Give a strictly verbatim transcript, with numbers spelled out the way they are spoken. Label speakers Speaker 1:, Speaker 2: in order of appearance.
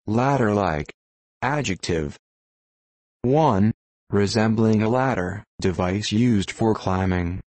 Speaker 1: Ladder-like. Adjective. one. Resembling a ladder, device used for climbing.